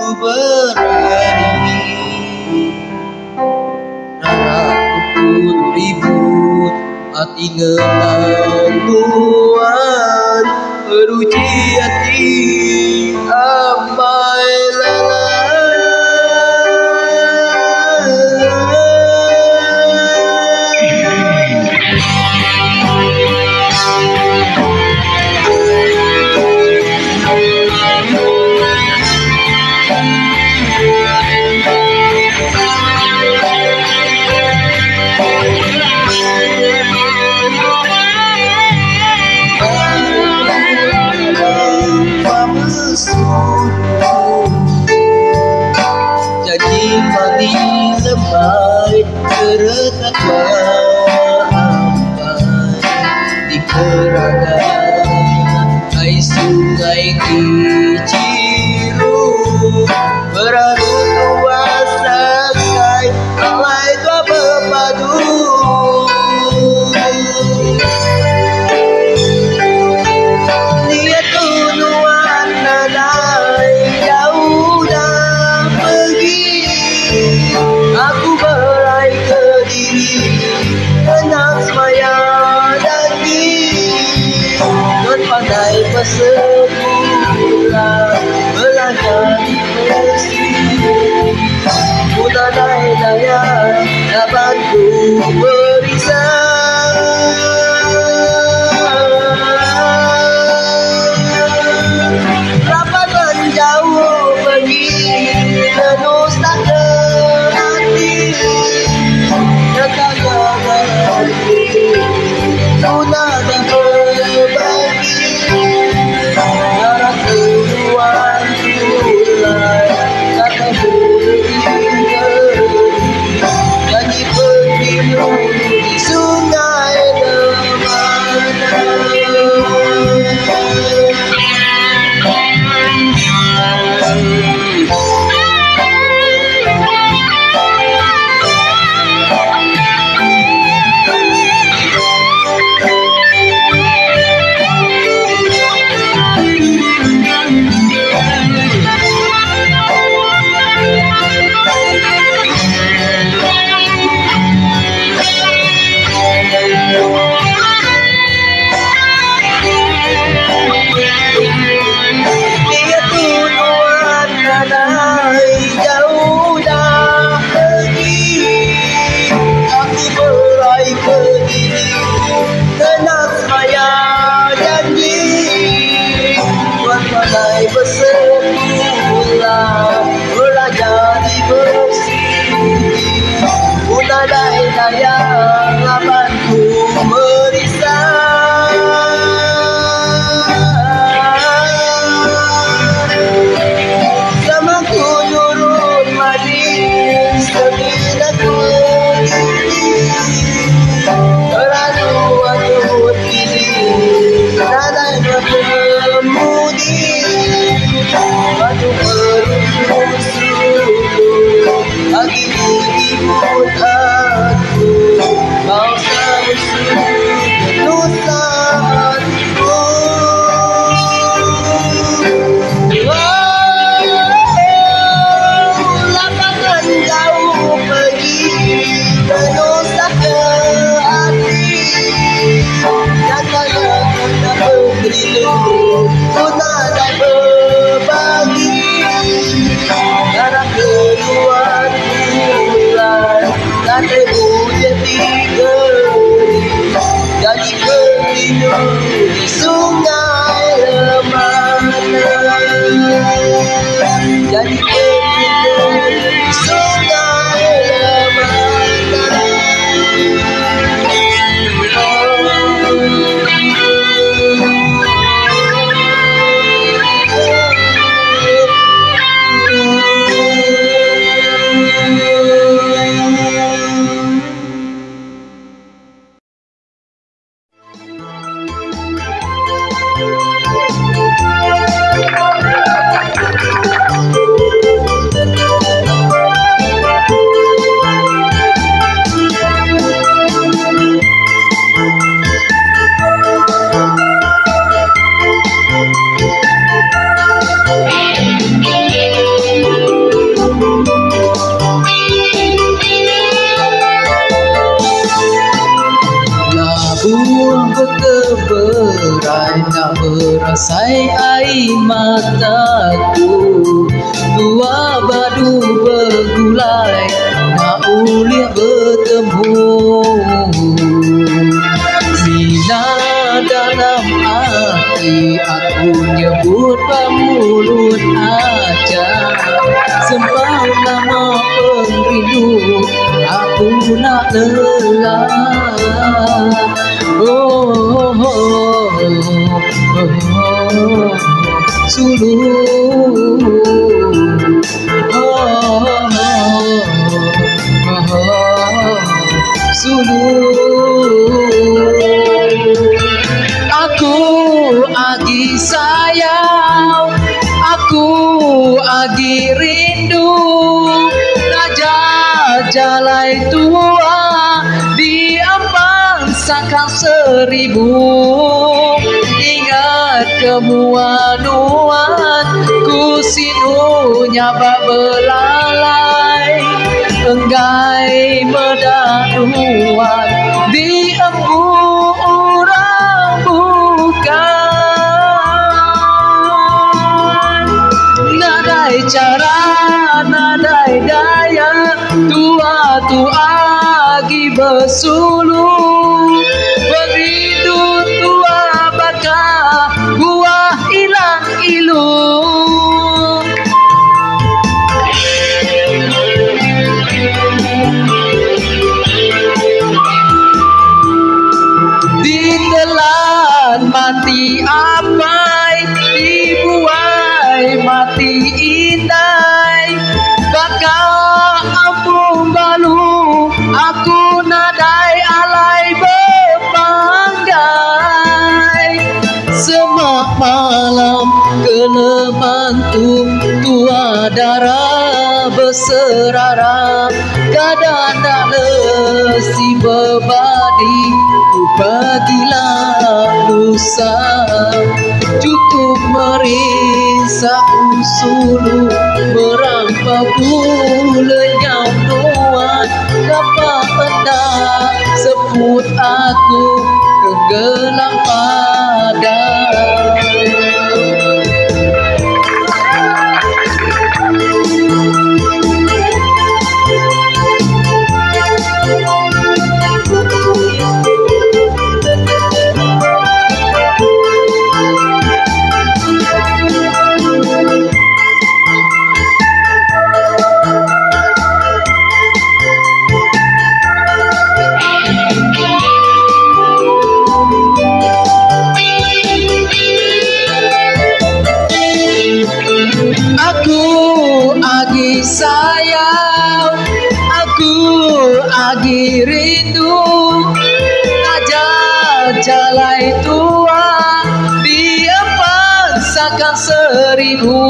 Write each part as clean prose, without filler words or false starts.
berani. Raraku pun ribut, hati ngenangguan, meruji hati amai janji manis lembai terekat berambai di kerangan air sungai Kiciru, berarut kuasa kai alai tua berpadu. Lihat tunuan nadai jauh dah pergi, aku berai ke diri tenang semaya daging, non pandai bersekolah belajar di mesin, mudah daya dapat ku berisau. Jauh pergi terus tak ke hati, jaga hati tuna dan berbagi, darah keluar mulai kata beringer, janji pergimu di sungai Demana. Bersekolah belajar di bersih, mudah daya labanku merisau. Sama ku nurut manis sebila ku terlalu adut diri nadai berkemudi, batu berusuh lagi ribut aku, kau semusuh nusa hatiku. Lapangan jauh pergi menusa ke hati, nyatanya kena berilu tuna dan berbagi, darah keluar mulai lantai hujan tiga, jadi berlindung di sungai Demana, jadi berlindung di sungai Demana. merasai air mataku. Dua badu bergulai, nak uliah bertemu. Mina dalam hati aku nyebut mulut aja. Sembah nama perindu, aku nak lelah. Oh, oh, oh, oh, Sulu. Oh, oh, oh, Sulu. Aku agi sayang, aku agi rindu. Raja jalai tua di ambang sangkang seribu. Ingat kemuanuan ku sinunya bak belalai. Enggai medaduan di embu orang bukan. Nadai cara, nadai daya, tua tu agi bersuluh. Beridu tua bakar, buah hilang ilu. Ditelan mati apai, dibuai mati indai. Bakal ampun balu, aku nadai alai berpanggai. Semak malam kelemantu, tua darah berserara. Kadang tak lesi berbadi, ku pergilah lusa. Cukup merisau sulu, merampau lenyau nuan. Dapat hendak sebut aku tenggelam padam. Aku agi sayang, aku agi rindu. Raja jalai tua di empat sangkang seribu.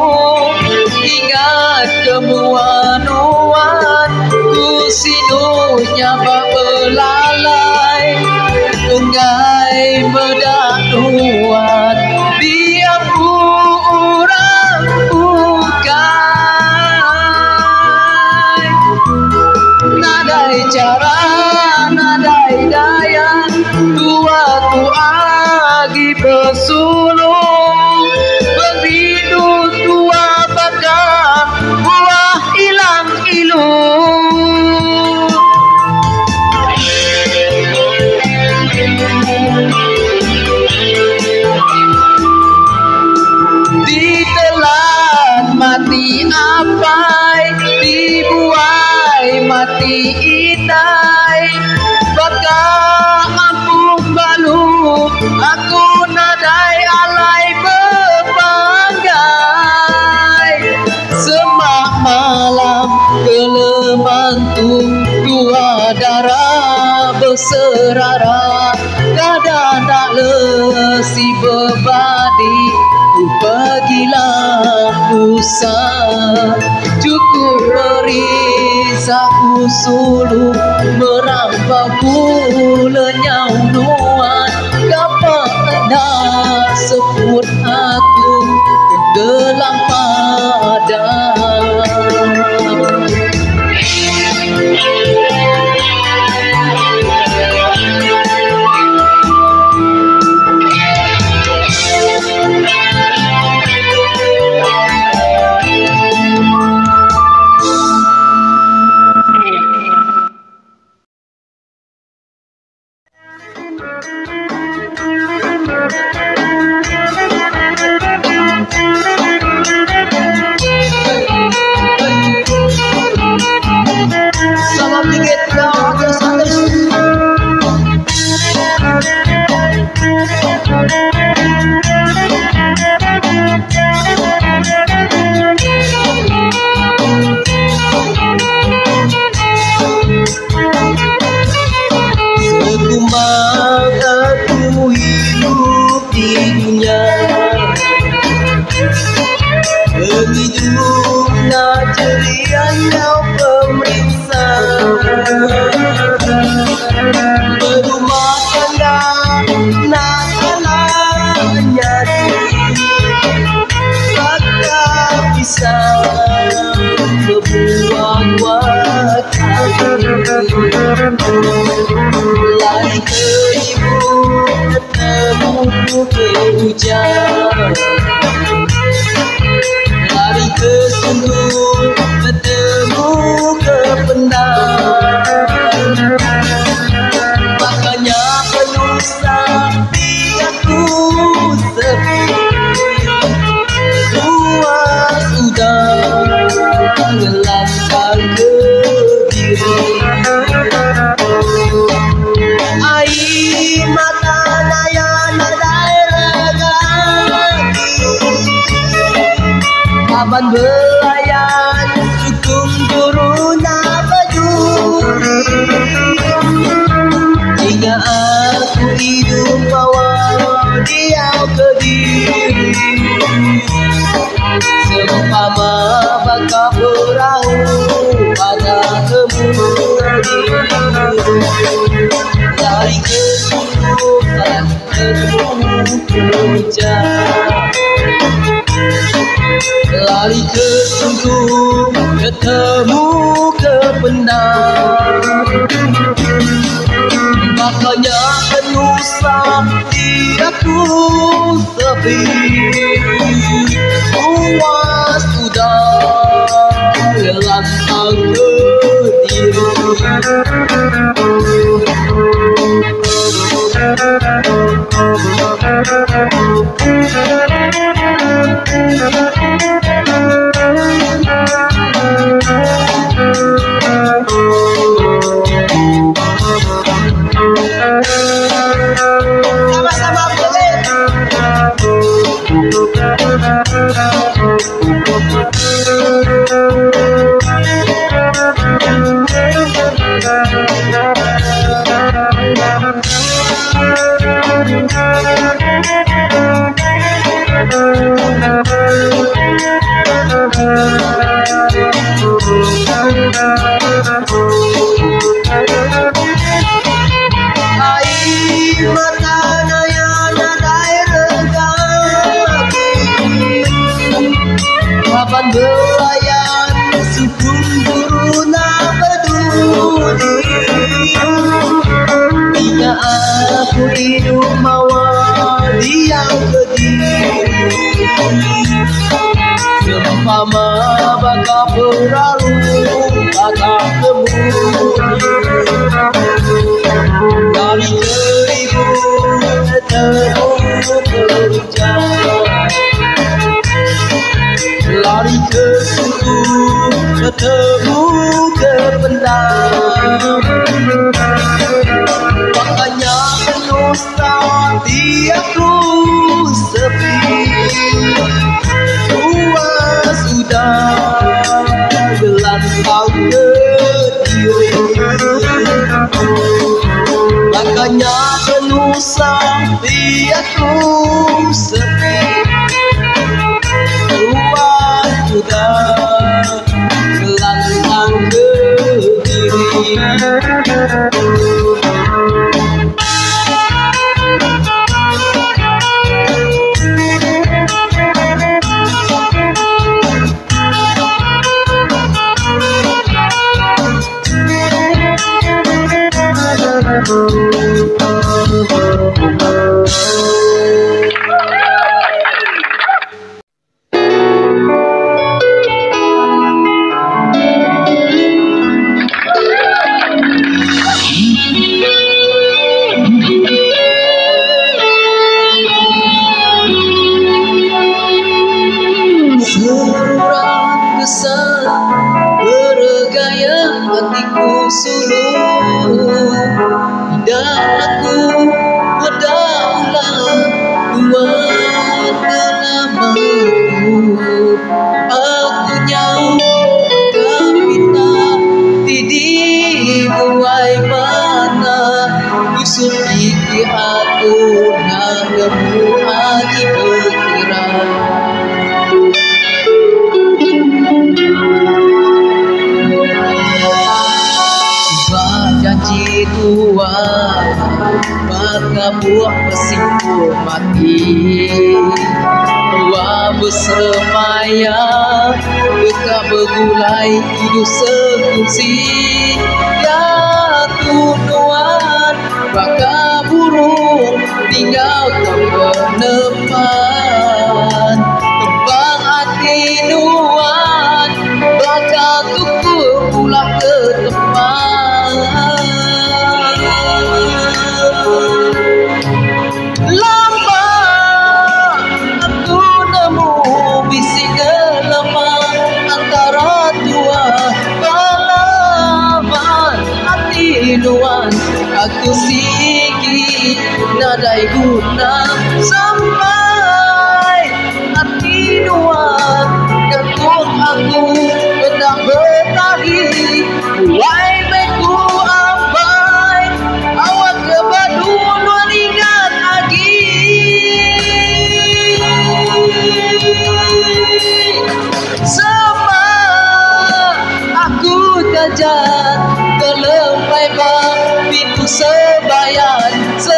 Ingat kemuanuan ku sinunya bak belalai. Enggai medaduan di empu orang bukan. Nadai cara, nadai daya, tua tu agi bersuluh. Beridu tua bakar, buah hilang ilu. Ditelan mati apai, dibuai mati indai. Bakal ampun balu, aku nadai alai berpanggai. Semak malam kelemantu, dua darah berserara. Kadang tak lesi berbadi, ku pergilah lusa. Cukup merisau sulu, merampau lenyau nuan. Dapat hendak sebut aku tenggelam padam. hidupnya hidupnya cerianya pemeriksa berumah tangga nakalanya tak bisa membuat lari ke ibu ketemu ke hujan lari ke sungguh ketemu ke pendam makanya penuh sakti aku sepi puas sudah gelapkan ke diri air mata nayana lagi kapan belayan sukung turuna bajuri hingga aku hidup bawa dia ke diri seumpama bakal perahu pada kemudi lari ke sungguh dan ketemu ke hujan lari ke sungguh ketemu ke pendam makanya penuh sakti aku sepi puas sudah gelapkan ke diri sama-sama boleh air mata nayana regaki kapan belayan sukung turuna berduri hingga aku hidup mawa dia ke diri seumpama bakal perahu bakal kemudi lari ke ibu ketemu ke hujan lari ke sungguh ketemu ke pendam makanya penuh sakti aku sepi puas sudah gelapkan ke diri makanya penuh sakti aku sepi puas sudah gelapkan ke diri Suci aku nemu lagi bergerak. Janji Tuhan maka buah bersimpul mati. Tua bersemaya dekat bergulai hidup sekungsi. Ya Tuhan maka burung tinggalkan penepan. Kembang hati Tuhan bakal tukur pulang ke tempat. Lambat aku nemu bising lemah antara tua pelaman hati Tuhan. Aku sigi nadai guna sampai hati Tuhan gantung aku hendak bertahi. Mulai beku ambai awak kebadu luar ingat lagi. Sama aku jajan kelempai bang pintu sebayan.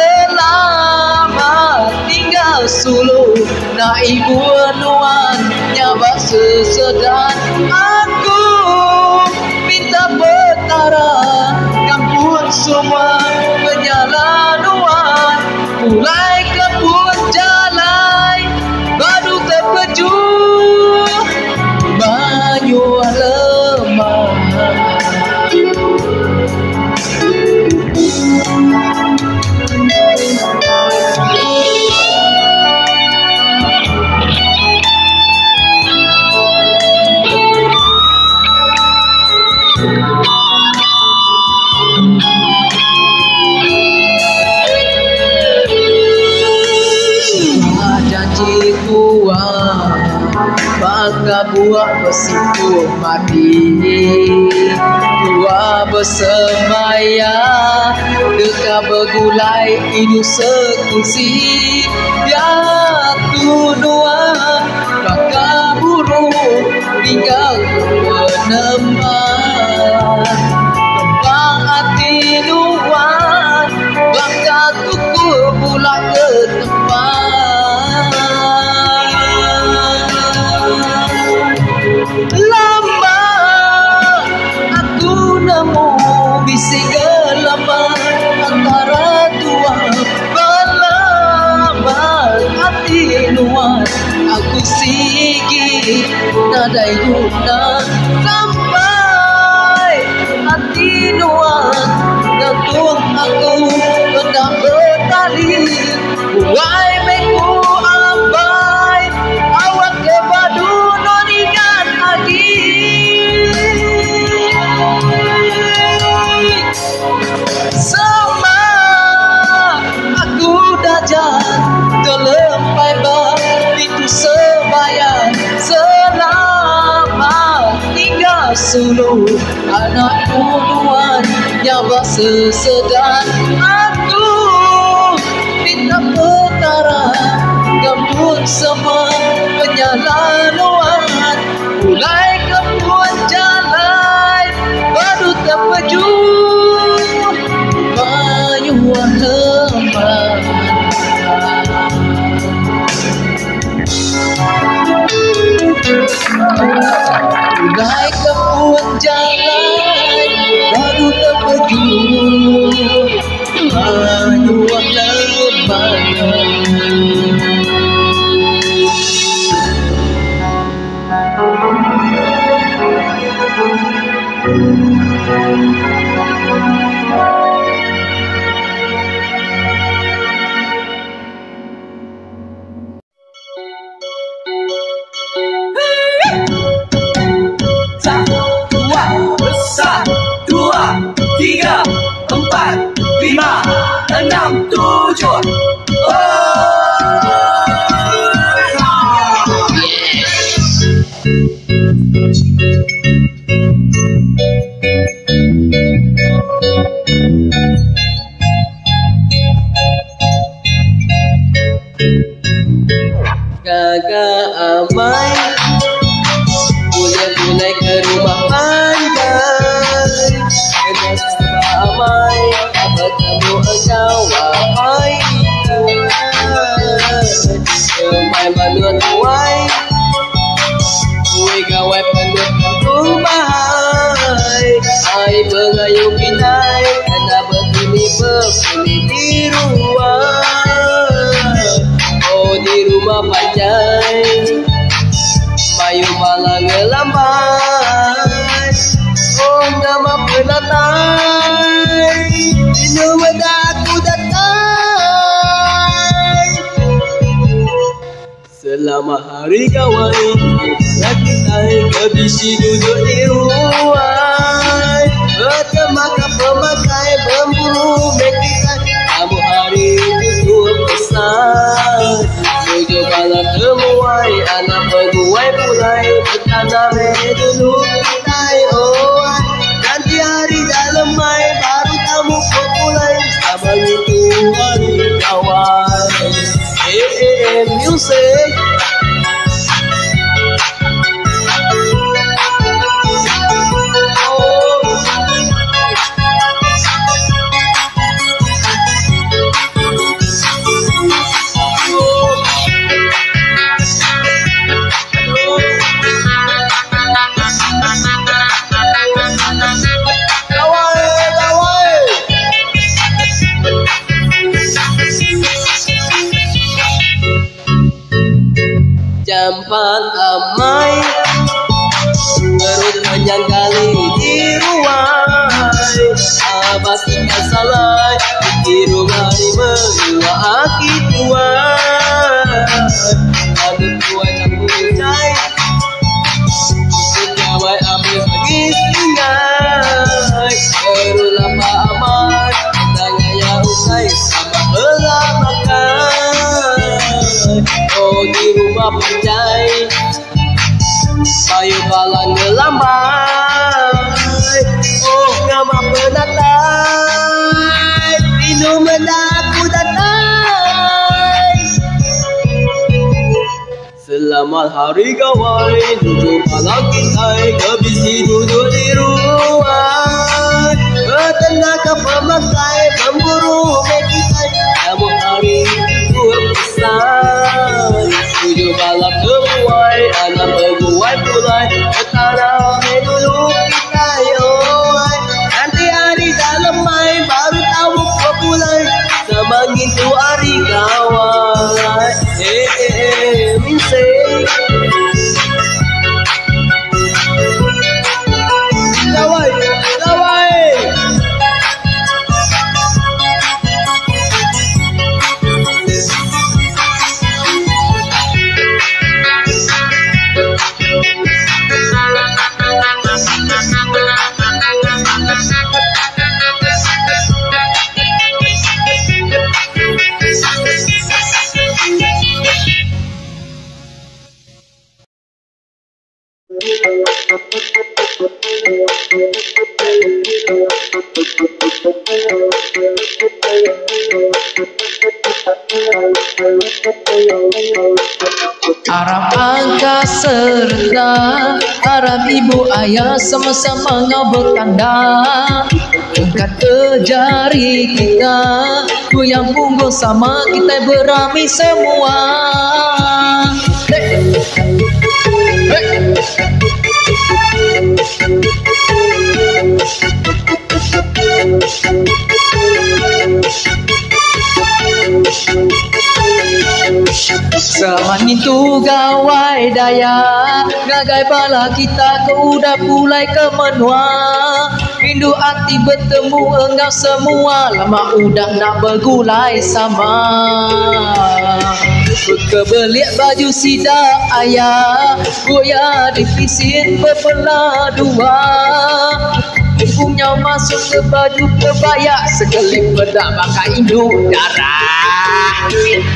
Selamat tinggal sulu nak ibu nuan nyabak sesedan. Aku minta petara kampung semua penyalanuan. Mulai kebun jalan baru terkejut banyu lemah. Janji Tuhan maka buah bersimpul mati. Tua bersemaya dekat bergulai hidup sekungsi. Ya Tuhan maka burung tinggal peneman. Kembang hati Tuhan bakal tukur pulang ke tempat. Lambat aku nemu bising lemah antara tua pelaman hati Tuhan. Aku sigi nadai guna sampai hati Tuhan gantung aku hendak bertali. Mulai beku ambai awak kebadu non ingat lagi. Sama aku dajan terlempai bang pintu sebayan. Selamat tinggal sulu anak Tuhan nyabak sesedan. Aku minta petara gambut semua penyalanuan. Mulai kebun jalan baru terkejut banyuan lemah. Mulai kebun jalan baru terkejut banyuan lemah. Besar 2, 3, 4, 5, 6, 7. Kakak Amai mulai ke rumah panjang. Kena sabar Amai, bertemu engkau wahai kawan. Semai mana tuai, kue gawai penuh kantung bahai. Ai mengayuh pinai, kena begini di ruang. Oh di rumah panjang, Bayu malang ngelambai. Oh nama penatai, rindu aku datang. Selama hari kawai, kita kebisi duduk di ruang. Bertemakan pemakai memburu kita, kamu hari itu pesan. Tujuh malam temuai, anak peguai mulai bertanam dulu kitai oh. Nanti hari dalam mai baru kamu mulai sabang itu hari kawan. Music. Jampan Amai terus panjang kali di ruang. Abah tinggal salah di rumah di menua aki tuan. Ada tuan campur cai, sejawai habis lagi tinggal. Serulah Pak Amai, tangannya usai sama belah makan. Oh di rumah panjai, Bayu balang ngelambai. Oh nama penatai, rindu mendaku datang. Selamat hari kawai, tujuh malam kita kebisi duduk di ruang. Bertenaga pemakai memburu kita, kamu hari itu pesan. Tujuh malam temuai, anak peguai mulai bertanam dulu kita yoi. Nanti hari dalam mai baru tahu kepulai, semangin tu hari kawan. Minsek Kawai, kawai. Harap angka serta, harap ibu ayah sama-sama ngau bertanda. Angkat ke jari kita, goyang punggung sama kita beramai semua. Hey. Hey. Selamat itu gawai daya, ngagai bala kita ke udah mulai ke menua. Rindu hati bertemu engkau semua, lama udah nak bergulai sama. Berkebelik baju sidak ayah, goyah dipisin berbelah dua. Punggungnya masuk ke baju kebaya, sekelip bedak pakai induk darah.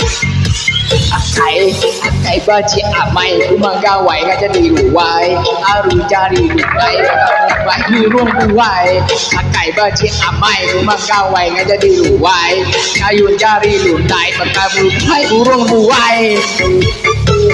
Akai baci amai kumang gawai ngajak di luai, aru jari luai bagai burung buai. Akai baci amai kumang gawai ngajak di luai, kayu jari luai bagai burung buai.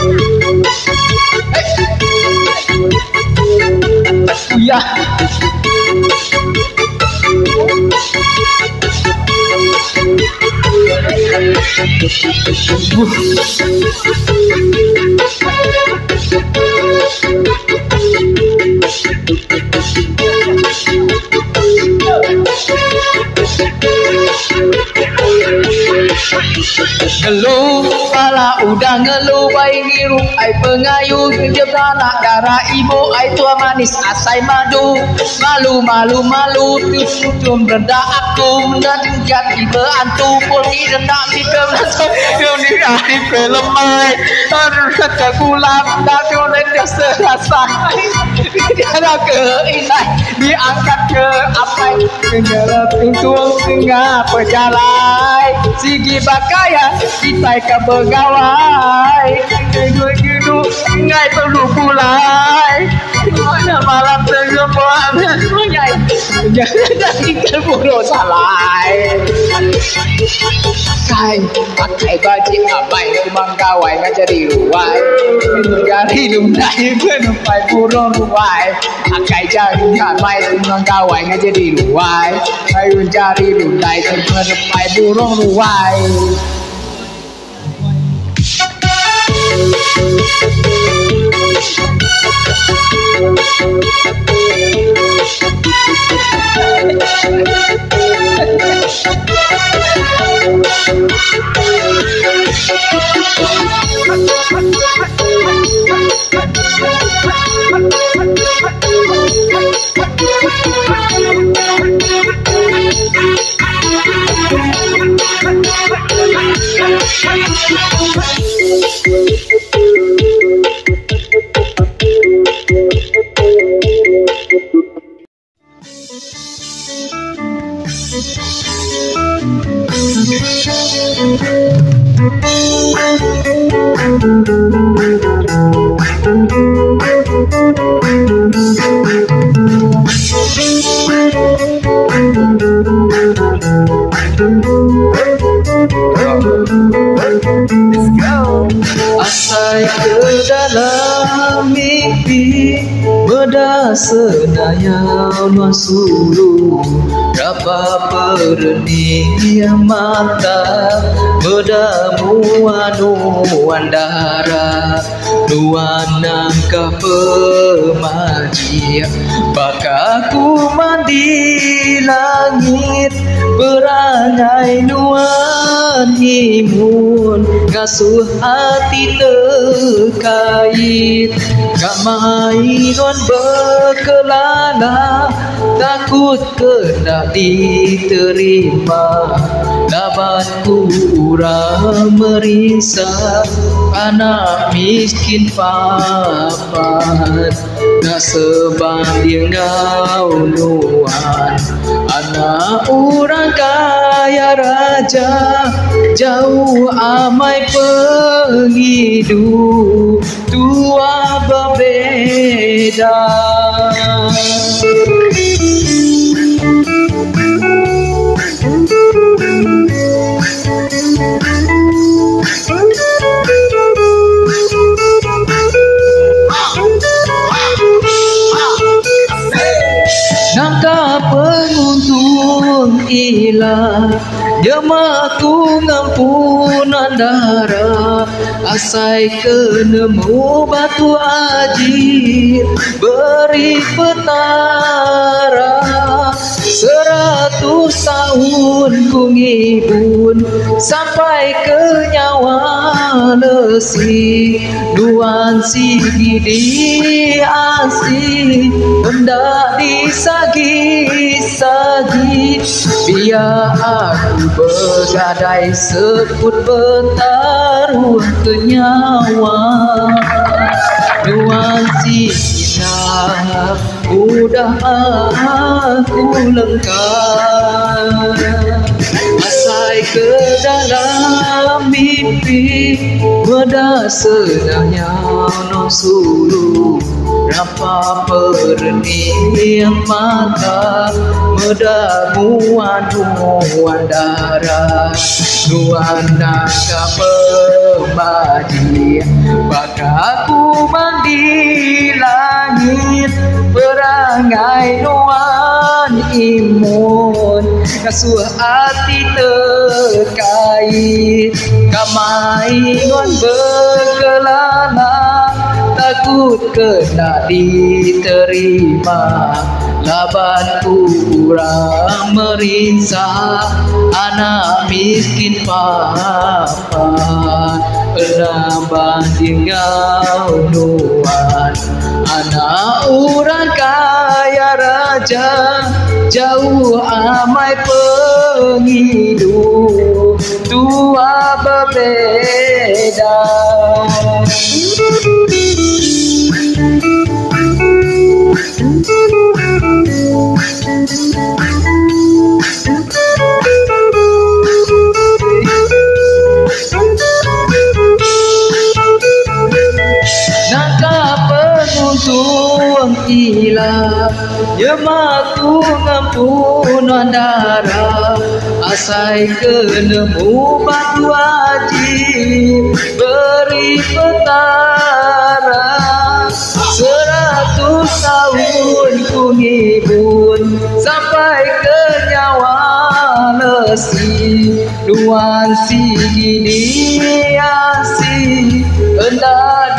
Ngeluh, pala udah ngeluh, bayi ngirup, ai pengayuh, tunjuk anak darah ibu, ai tua manis, asai madu, malu, malu, malu, tutum rendah aku, dan jati berantu, pulki rendah di kebenaran, yang dikali pelemai, harus kata gulam, dan tulen jasa rasa, dia ke inai, diangkat ke apai, menjelap tuntung tengah pejalai, sigi bakaya, kita ke begawai, gedung ngai perlu pulai, mana malam tergembuat, mengai, jangan tinggal bodoh salai. Kai, pakai baju abai, kumang kawai ngajari ruai, menjadi lumai, menumpai burung ruai, pakai jari kamai, kumang kawai ngajari ruai, ayo jari lumai, menumpai burung ruai. Asai ke dalam mimpi, beda senayau masulu, berapa pernihan mata, beda muan darah, nuan nangka pemaji, bakaku mandi langit, berangai nuan imun, ngasuh hati terkait, gak mainon berkelana, takut kena diterima, labatku urang merisa, anak miskin papan, gak sebanding nuan, anak orang kaya raja, jauh amai penghidup, tua berbeda. Nangka penguntung ilah, jemaku ngampunan darah, asai kenemu batu aji, beri petara, 100 tahun ku ngibun, sampai ke nyawa lesi, duan sigi di asi, hendak disagi-sagi, biar aku bergadai sebut bertaruh ke nyawa. Nuansi indah udah aku lengkap, asai ke dalam mimpi, beda senangnya no sulu, rapa pernihan mata, meda muan darah, nuan nangka pemadi, bakaku mandi langit, berangai nuan imun, kasuh hati terkait kamai ngon berkelana takut kena diterima laban kurang merinsa anak miskin papan penambah tinggal nuan anak orang kaya raja jauh amai penghidup tua berbeda. Tuang ilah Yematu ngampunan darah Asai kenemu batu wajib Beri petara 100 tahun ku ngibun Sampai ke nyawa lesi Nuansi gini asih hendak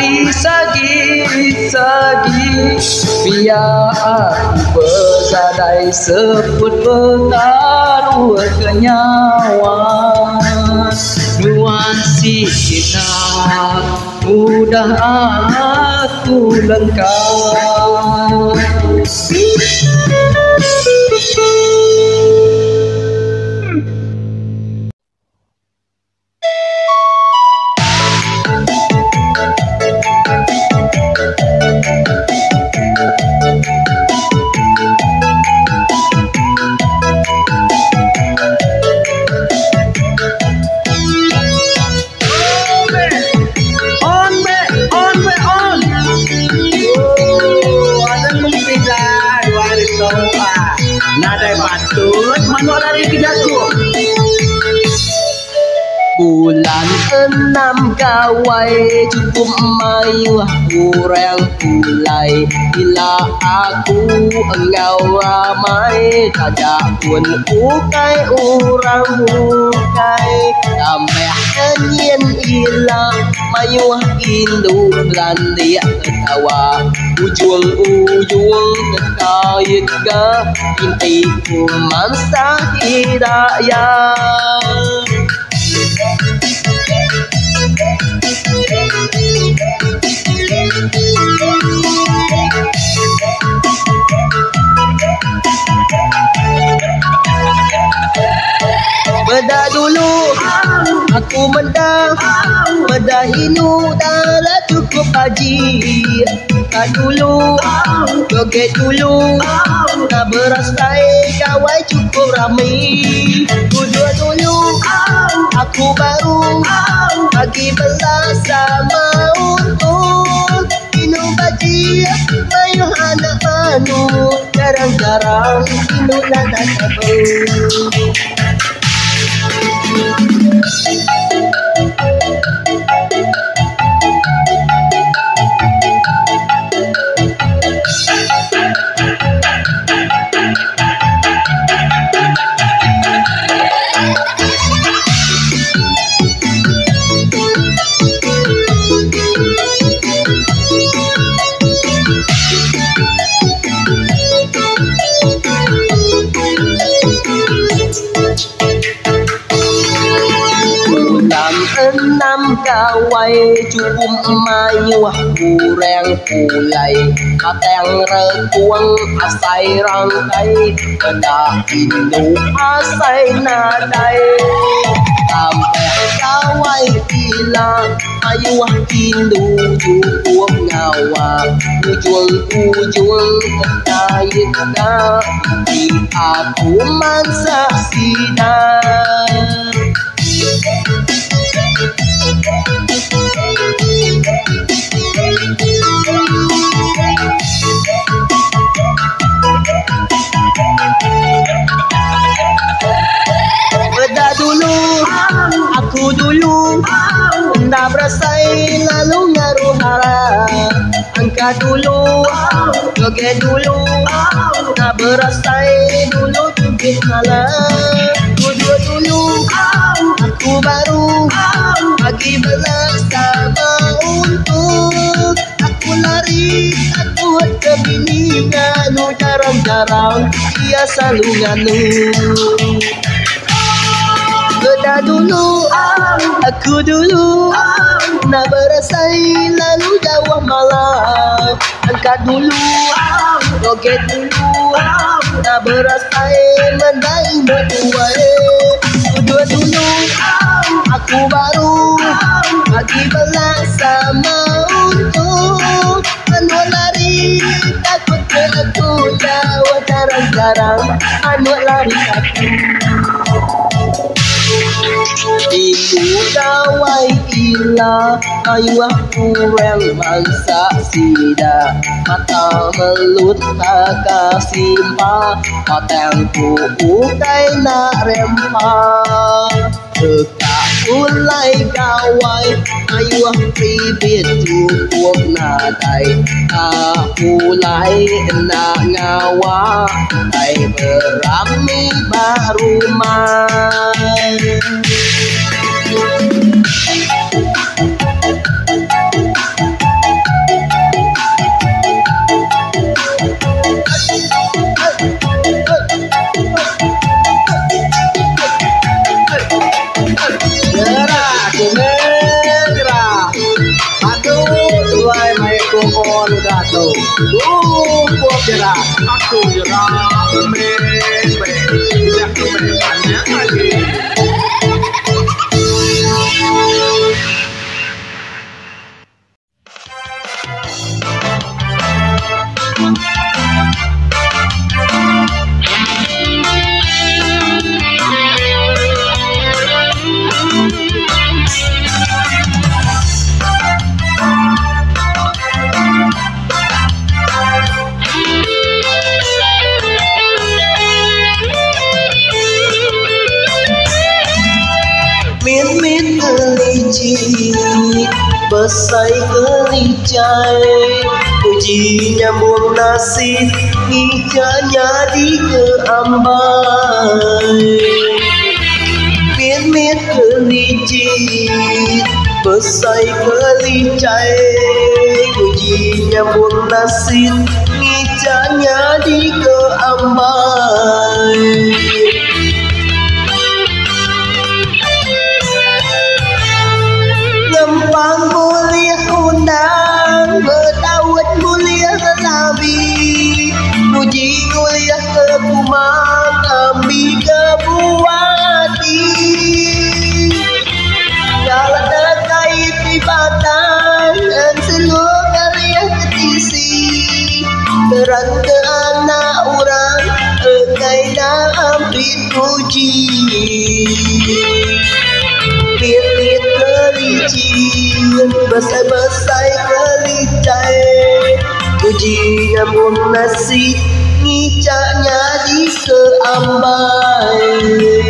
disagi-sagi biar aku bersadai sebut bertaruh ke nyawa nuansi kita mudah aku lengkap. Bulan 6 gawai cukup mayuh kurang pulai bila aku engkau ramai tajak pun ukai orang ukai sampai nyen ilang mayuh indu landia ketawa ujung-ujung terkait ke intiku mansa hidayah. Bedah dulu aku mendah hinu dah lah cukup haji. Tak dulu joget dulu nak berasai kawai cukup ramai. Duduk dulu aku baru bagi belas sama untuk minum baji mayuh anak manu jarang-jarang minum nada sabu. Enam gawai cukup mayuh kurang pulai kateng rekuang asai rangkai kedah hindu asai nadai sampai gawai hilang mayuh hindu cukup nyawa ujung-ujung terkait kedah di aku mansa sidang. Bedah dulu aku dulu hendak berasai lalu ngaruh harap angkat dulu joget dulu nak berasai dulu malam. Dulu aku baru bagi bersama untuk aku lari takut kebiningan. Jarang-jarang dia selalu nganu. Beda dulu aku dulu nak berasai lalu jauh malam. Angkat dulu roket dulu nak berasai mendai bertuai. Dulu aku baru bagi bersama untuk anu lari takut aku jauh. Jarang-jarang anu lari aku. Ibu dawai ila ayu aku rel bangsa sida mata melut tak kasimpa matengku ukai nak rempa tekak ulai kawai ayu pribit cukup nadai ulai nak ngawa ai berami baru mai. Aku jerah banyak lagi. Besai kelicai puji nyambung nasib ngijanya di keambai. Mit kelicit besai kelicai puji nyambung nasib ngijanya di keambai. Ngempang mulia undang bertawat mulia Nabi puji mulia kekumang kami kebuati jalan terkait ibatan dan seluruh karya ketisi terang ke anak orang terkait dampit puji. Pirit kelicin besai-besai kelicai puji nyambung nasi ngicaknya di keambai.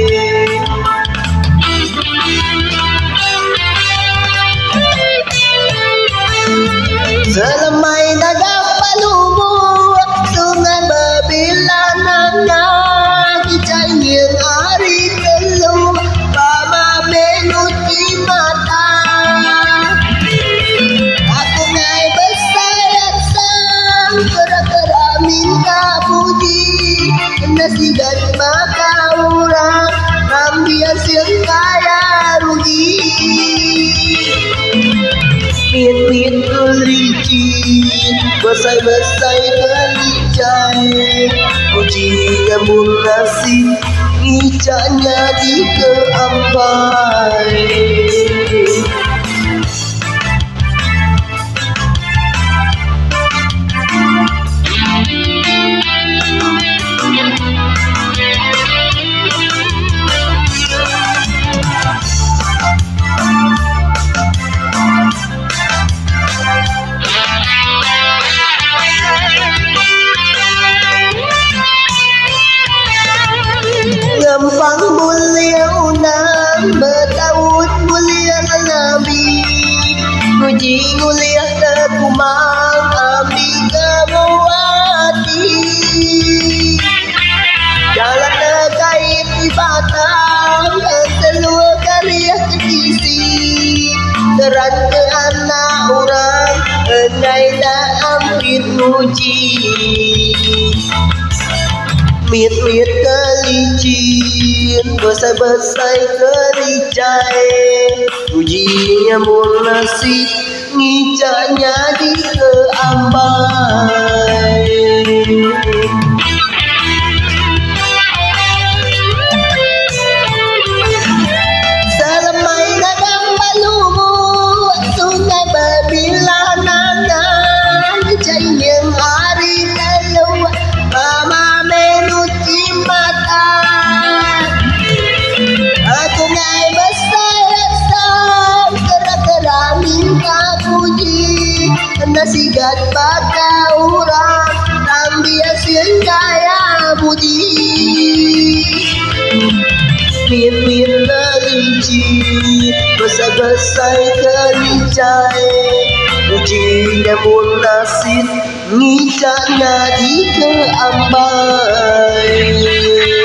Selemai naga palumu sungai berbilanangnya kicai yang hari telu bama menuti mata. Aku ngai besar sang gerak-gerak minta puji nasi dan maka orang ambil siang kaya rugi. Mit kelicin besai-besai kelicai puji nyambung nasib ngicaknya di keambai. Ngempang mulia undang bertaut mulia Nabi puji mulia kekumang kami kebuati jalan batang seluruh karya kedisi Keran ke anak orang Enai dah hampir muji Mit-mit kelicin Besar-besar kelicai Ujinya munasib Ngicanya di keambai Selemai gadang balumu Sungai berbilangan Jayang hari lalu Mama menuci mata Aku ngai besar-besar Gerak-gerak minta puji Nasihat pada orang Ambil senjaya budi Mit-mit kelicin Besar-besar kelicai Ujinya munasib Ngicanya di keambai